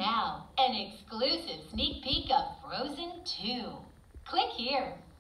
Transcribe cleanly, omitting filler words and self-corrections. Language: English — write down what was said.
now, an exclusive sneak peek of Frozen 2. Click here.